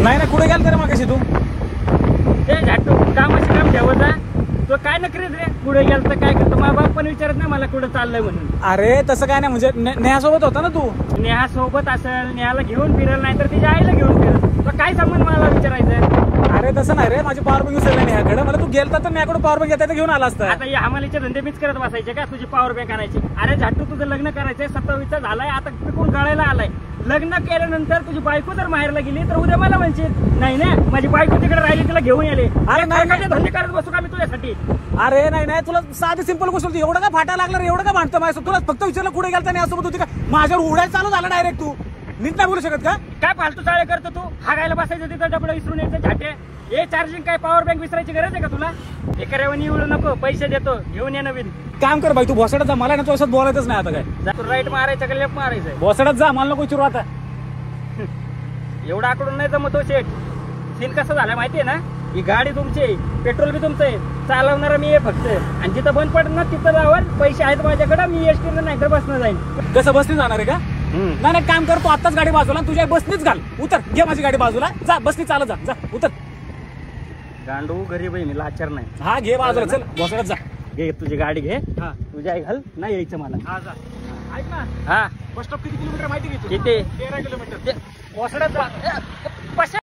नाही ना, कुठे गेल तरी मग कशी तू ते झाटू कामाशी काम ठेवत जा. तो काय नकरीत रे, कुठे गेल तर काय करतो. माझा बाप पण विचारत नाही मला कुठं चाललंय म्हणून. अरे तसं काय नाही, म्हणजे नेहासोबत होता ना तू. नेहा सोबत असेल, नेहाला घेऊन फिरेल, नाही तर तिच्या आईला घेऊन फिरेल. तो काय संबंध मला विचारायचं. अरे तसं नाही रे, माझी पॉवर बँक विसरली नेहाकडे. मला तू गेलता तर नेहाकडे पॉवर बँक येता घेऊन आला असता. आता या हमालीचे धंदे मीच करत बसायचे का तुझी पॉवर बँक आणायची. अरे झाटू तुझं लग्न करायचंय, 27चा झालाय, आता पिकून गळायला आलाय. लग्न केल्यानंतर तुझी बायको जर माहेरला गेली तर उद्या मला म्हणशील नाही ना माझी बायको तिकडे राहिली, तिला घेऊन आले. अरे नाही धंदे करत बसू का मी तुझ्यासाठी. अरे नाही, तुला साधी सिंपल गोष्ट होती. एवढं का फाटा लागला रे, एवढं का भांडतं माझ्यासोबत. तुला फक्त विचारलं कुठे गेलता नेहासोबत होती का, माझ्यावर उडायला चालू झाला डायरेक्ट. तू नीट नाही बोलू शकत का. काय फालतू चाळे करतो तू. हागायला बसायचं तिथं डबडं विसरून यायचं झाटे. हे चार्जिंग काय पॉवर बँक विसरायची गरज आहे का तुला. एकाऱ्यावर निवडू नको, पैसे देतो घेऊन ये नवीन. काम कर भाई, तू भोसड्यात जा. मला ना तू असं बोलायचंच नाही आता. काय तू राईट मारायचं का लेफ्ट मारायचं. भोसड्यात जा, मला नको विचारू आता. एवढा आकडून नाही जमतो शेठ. सीन कसं झालं माहितीये ना, ही गाडी तुमची आहे, पेट्रोल बी तुमचं आहे, चालवणारा मी आहे फक्त. आणि जिथं बंद पडत ना तिथं जावर पैसे आहेत माझ्याकडे, मी एसटीनं नाही तर बसनं जाईन. कसं बसने जाणार आहे का. नाही काम कर, तू आत्ताच गाडी बाजूला, तुझ्या बसनीच घाल. उतर, घे माझी गाडी बाजूला, जा बसनी चालत जा, उतर. गांडू गरीब आहे मी, लाचार नाही. हा घे बाजूला, चल भोसड्यात जा. घे तुझी गाडी घे. तुझ्या आई घाल, नाही यायचं मला. हा जा. ऐक ना, हा बस स्टॉप किती किलोमीटर माहिती घेतो. किती 13 किलोमीटर. वसड्यात जा.